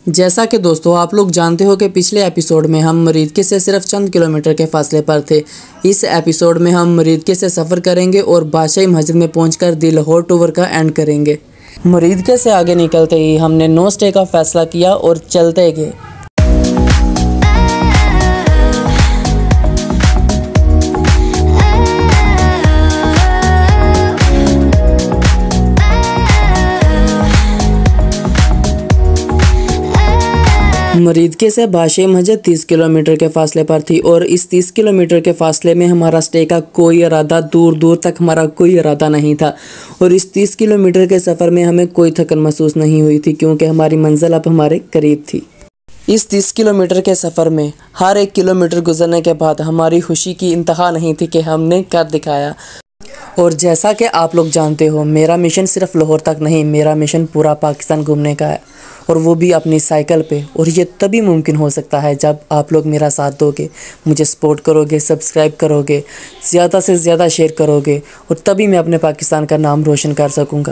जैसा कि दोस्तों आप लोग जानते हो कि पिछले एपिसोड में हम मरीदके से सिर्फ चंद किलोमीटर के फासले पर थे। इस एपिसोड में हम मरीदके से सफ़र करेंगे और बादशाही मस्जिद में पहुंचकर दी लाहौर टूर का एंड करेंगे। मरीदके से आगे निकलते ही हमने नो स्टे का फ़ैसला किया और चलते गए। मरीदके से बादशाही मस्जिद 30 किलोमीटर के फासले पर थी और इस 30 किलोमीटर के फासले में हमारा स्टे का कोई इरादा, दूर दूर तक हमारा कोई इरादा नहीं था। और इस 30 किलोमीटर के सफ़र में हमें कोई थकन महसूस नहीं हुई थी क्योंकि हमारी मंजिल अब हमारे करीब थी। इस 30 किलोमीटर के सफ़र में हर एक किलोमीटर गुजरने के बाद हमारी खुशी की इंतहा नहीं थी कि हमने कर दिखाया। और जैसा कि आप लोग जानते हो, मेरा मिशन सिर्फ लाहौर तक नहीं, मेरा मिशन पूरा पाकिस्तान घूमने का है, और वो भी अपनी साइकिल पे। और ये तभी मुमकिन हो सकता है जब आप लोग मेरा साथ दोगे, मुझे सपोर्ट करोगे, सब्सक्राइब करोगे, ज़्यादा से ज़्यादा शेयर करोगे, और तभी मैं अपने पाकिस्तान का नाम रोशन कर सकूँगा।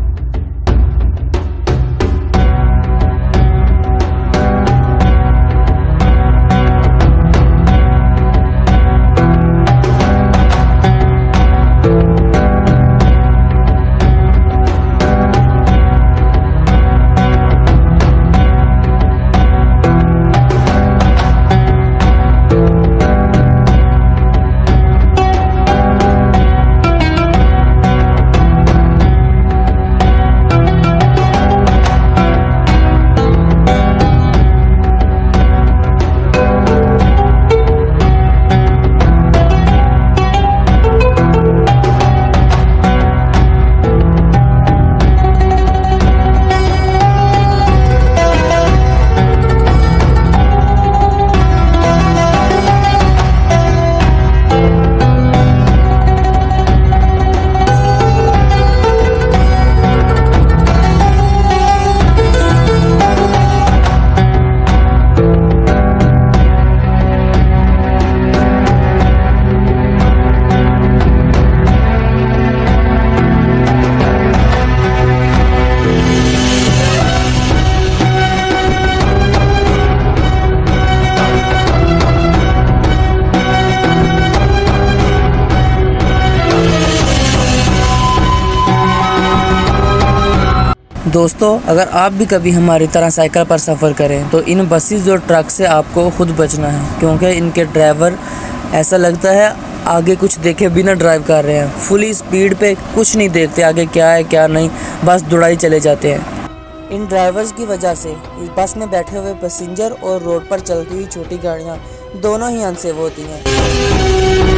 दोस्तों, अगर आप भी कभी हमारी तरह साइकिल पर सफ़र करें तो इन बसेस और ट्रक से आपको खुद बचना है, क्योंकि इनके ड्राइवर ऐसा लगता है आगे कुछ देखे बिना ड्राइव कर रहे हैं। फुली स्पीड पे कुछ नहीं देखते आगे क्या है क्या नहीं, बस दौड़ाई चले जाते हैं। इन ड्राइवर्स की वजह से इस बस में बैठे हुए पैसेंजर और रोड पर चलती हुई छोटी गाड़ियाँ दोनों ही अनसेफ होती हैं।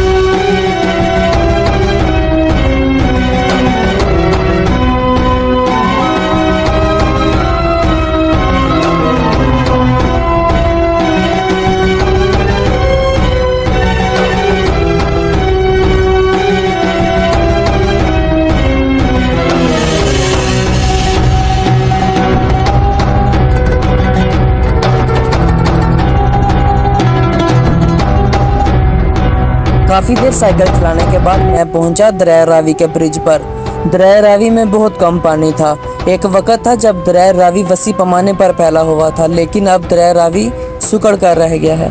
काफ़ी देर साइकिल चलाने के बाद मैं पहुंचा दरिया रावी के ब्रिज पर। दरिया रावी में बहुत कम पानी था। एक वक्त था जब दरिया रावी वसी पैमाने पर फैला हुआ था, लेकिन अब दरिया रावी सुकड़ कर रह गया है।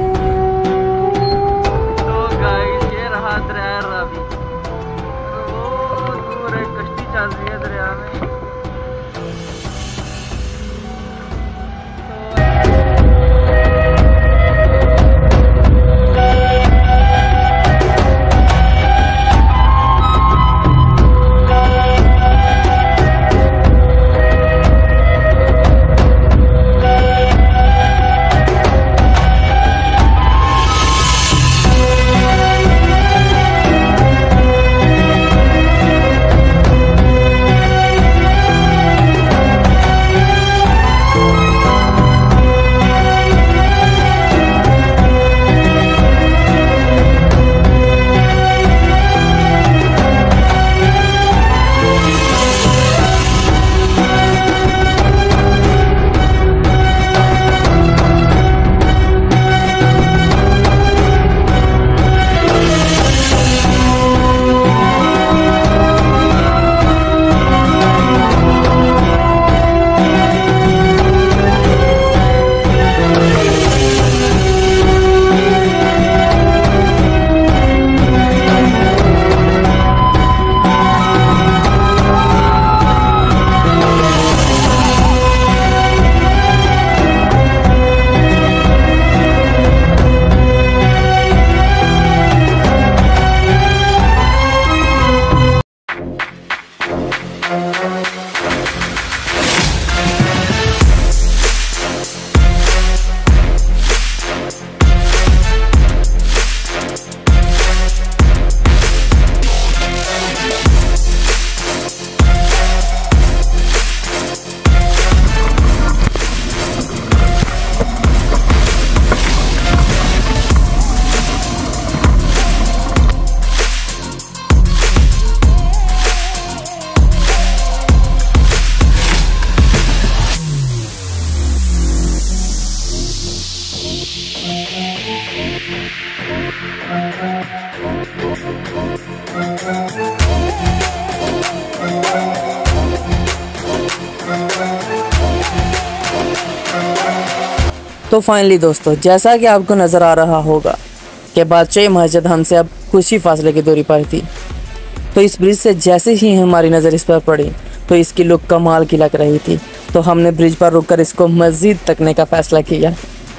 तो गाइस, ये रहा दरिया रावी। वो दूर एक कश्ती चल रही है दरिया में। तो फाइनली दोस्तों, जैसा कि आपको नज़र आ रहा होगा कि बादशाही मस्जिद हमसे अब कुछ ही फासले की दूरी पर थी। तो इस ब्रिज से जैसे ही हमारी नज़र इस पर पड़ी तो इसकी लुक कमाल की लग रही थी। तो हमने ब्रिज पर रुककर इसको मज़ीद तकने का फ़ैसला किया।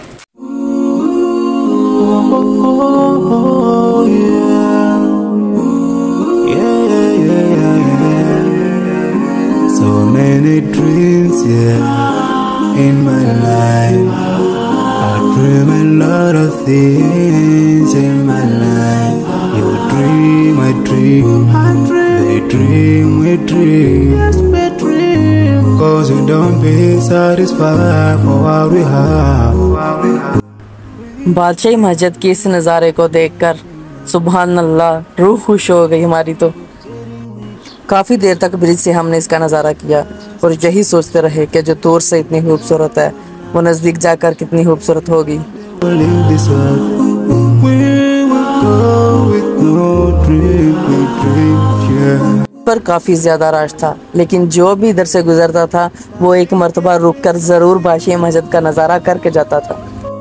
So many dreams, yeah, in my life. I dream a lot of things in my life. You dream, I dream, they dream, we dream. Yes, we dream. Cause we don't be satisfied for what we have. बादशाही मस्जिद के इस नज़ारे को देखकर सुभान अल्लाह, रूह खुश हो गई हमारी। तो काफ़ी देर तक ब्रिज से हमने इसका नज़ारा किया और यही सोचते रहे कि जो दूर से इतनी खूबसूरत है वो नज़दीक जाकर कितनी खूबसूरत होगी। पर काफ़ी ज़्यादा रश था, लेकिन जो भी इधर से गुजरता था वो एक मरतबा रुककर ज़रूर बादशाही मस्जिद का नज़ारा करके जाता था।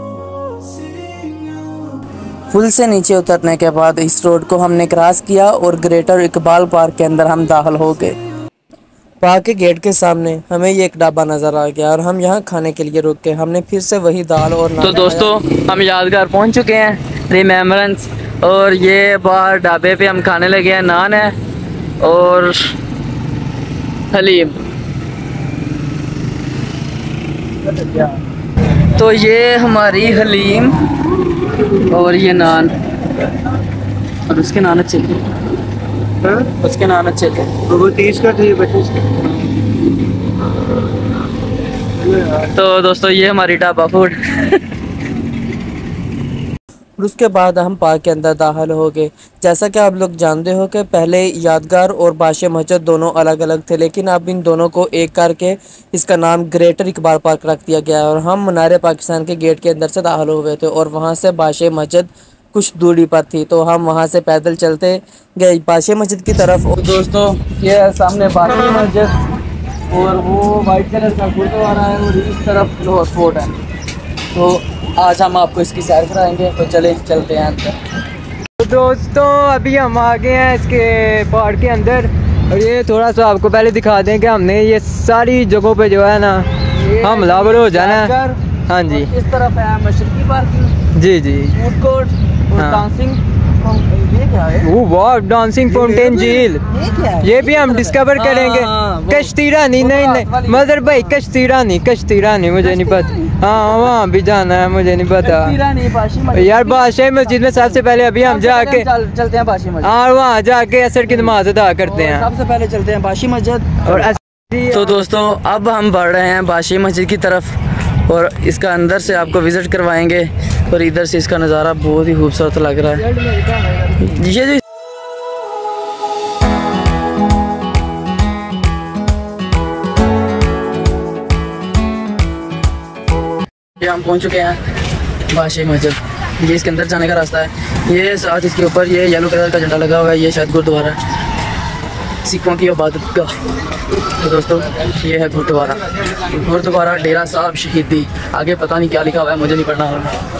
पुल से नीचे उतरने के बाद इस रोड को हमने क्रॉस किया और ग्रेटर इकबाल पार्क के अंदर हम दाखिल हो गए। पार्क के गेट के सामने हमें ये एक ढाबा नज़र आ गया और हम यहाँ खाने के लिए रुक गए। हमने फिर से वही दाल और तो दोस्तों, हम यादगार पहुँच चुके हैं, रिमेम्बरेंस। और ये बाहर ढाबे पे हम खाने लगे हैं। नान है और हलीम। तो ये हमारी हलीम और ये नान, और उसके नान अच्छे थे, उसके नान अच्छे थे। वो 30 का थे, 25 का। तो दोस्तों, ये हमारी ढाबा फूड। और उसके बाद हम पार्क के अंदर दाखिल हो गए। जैसा कि आप लोग जानते हो कि पहले यादगार और बादशाही मस्जिद दोनों अलग अलग थे, लेकिन अब इन दोनों को एक करके इसका नाम ग्रेटर इकबाल पार्क रख दिया गया है। और हम मीनार पाकिस्तान के गेट के अंदर से दाखिल हो गए थे और वहाँ से बादशाही मस्जिद कुछ दूरी पर थी, तो हम वहाँ से पैदल चलते गए बादशाही मस्जिद की तरफ। और दोस्तों, ये है सामने बादशाही मस्जिद और वो वाइट कलर का गुरुद्वारा है और इस तरफ लाहौर फोर्ट है। तो आज हम आपको इसकी सैर कराएंगे, तो चलते हैं अंदर। तो दोस्तों, अभी हम आ गए हैं इसके पार्क के अंदर। और ये थोड़ा सा आपको पहले दिखा दें कि हमने ये सारी जगहों पे जो है ना हमलावर हो जाना है। हाँ जी, इस तरफ है मशरकी पार्किंग, जी जी, फूड कोर्ट और हाँ। डांसिंग। ये क्या है? वो वाह, डांसिंग फाउंटेन झील, ये क्या है? ये भी हम डिस्कवर करेंगे। कश्ती रानी, नहीं मदर भाई, कश्ती रानी मुझे नहीं पता। हाँ, वहाँ भी जाना है, मुझे नहीं पता यार। बादशाही मस्जिद में सबसे पहले अभी हम जाके चलते हैं बादशाही मस्जिद, और वहाँ जाके असर की नमाज अदा करते हैं। सबसे पहले चलते हैं बादशाही मस्जिद। और तो दोस्तों, अब हम बढ़ रहे हैं बादशाही मस्जिद की तरफ और इसका अंदर से आपको विज़िट करवाएंगे। और इधर से इसका नज़ारा बहुत ही खूबसूरत लग रहा है। ये जो हम पहुंच चुके हैं बादशाही मस्जिद। ये इसके अंदर जाने का रास्ता है। ये साथ इसके ऊपर ये येलो कलर का झंडा लगा हुआ है। ये शायद गुरुद्वारा है, सिखों की इबादत का। तो दोस्तों, ये है गुरुद्वारा डेरा साहब शहीदी। आगे पता नहीं क्या लिखा हुआ है, मुझे नहीं पढ़ना।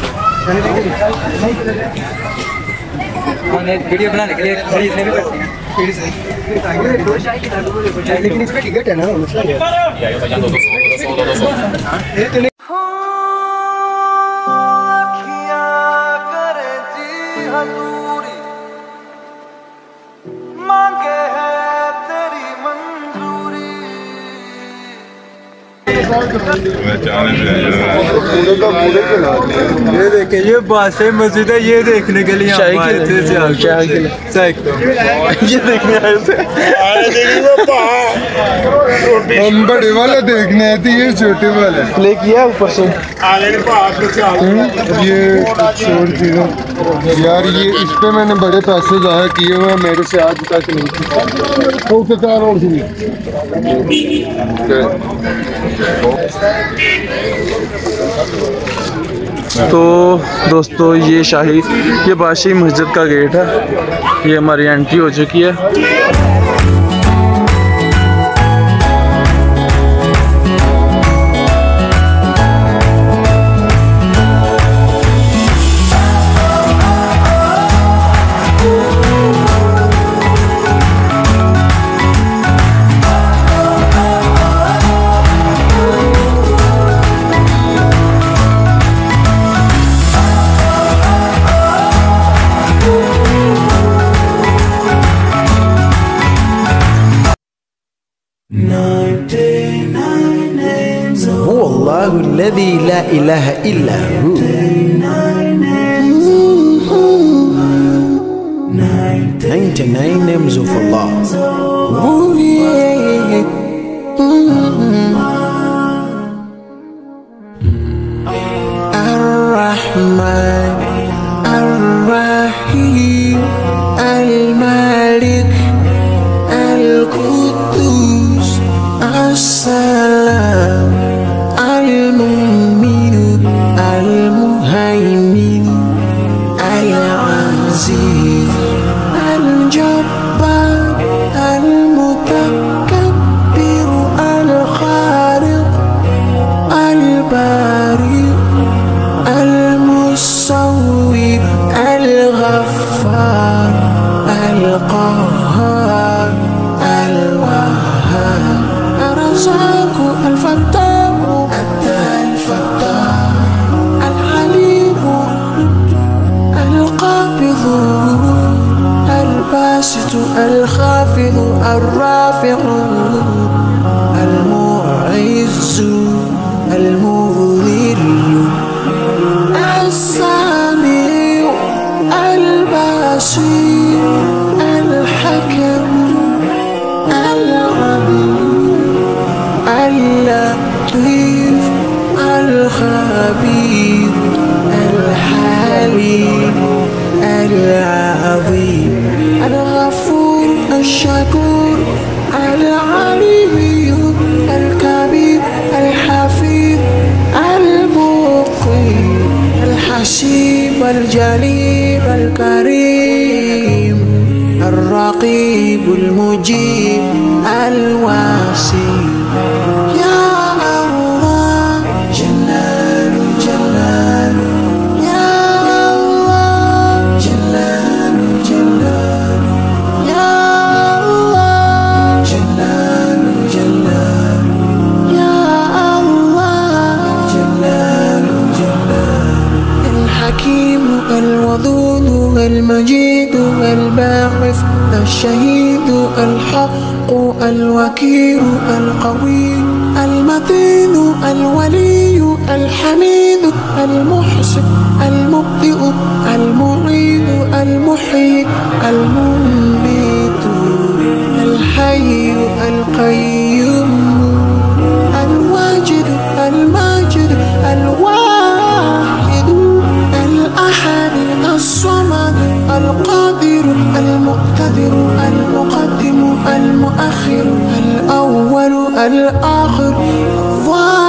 वीडियो बनाने के लिए खरीदने भी पड़ते हैं, लेकिन इसमें टिकट है ना, मसला क्या है? ये देखे, ये बादशाही मस्जिद है, ये देखने के लिए ये देखने आए थे। हम बड़े वाला देखने आए थे, ये छोटे वाला प्ले किया ऊपर से। ये छोड़ दिया यार, ये इस पे मैंने बड़े पैसे ज़ाया किए हुए हैं, मेरे से आज तक नहीं। तो दोस्तों, ये बादशाही मस्जिद का गेट है। ये हमारी एंट्री हो चुकी है। الله الذي لا إله إلا هو. 99 names of Allah. Ooh, yeah. Ar-Rahman, Ar-Rahim, Al-Malik, Al-Quddus, As-Salam, Al-Mu'min, Al-Muhaymin, Al-Aziz, Al-Jabbar, Al-Mutakabbir, Al-Khaliq, Al-Bari, Al-Musawwir, Al-Ghaffar, Al-Qahhar, Al-Wahhab, Ar-Razzaq, Al-Fattah, Al-Fattah, Al-Alim, Al-Qabid, Al-Basit, Al-Khafid, Al-Rafi', Al-Mu'izz, Al-Mudhill, السميع البصير الحكم العليم اللطيف الخبير الحليم العظيم الغفور الشكور العلي الكبير الحفيظ المقيم الحسيب الجليل الكريم الرقيب المجيب الواسع. يا الله جلال جلال، يا الله جلال جلال، يا الله جلال جلال، يا الله جلال جلال. الحكيم الودود المجيد الباعث الشهيد الحق الوكيل القوي المتين الولي الحميد المحسن المبدئ المعيد المحيي المميت الحي القيوم الواجد الماجد الواحد الأحد الصمد القادر المقتدر المقدم المؤخر الأول الآخر الظاهر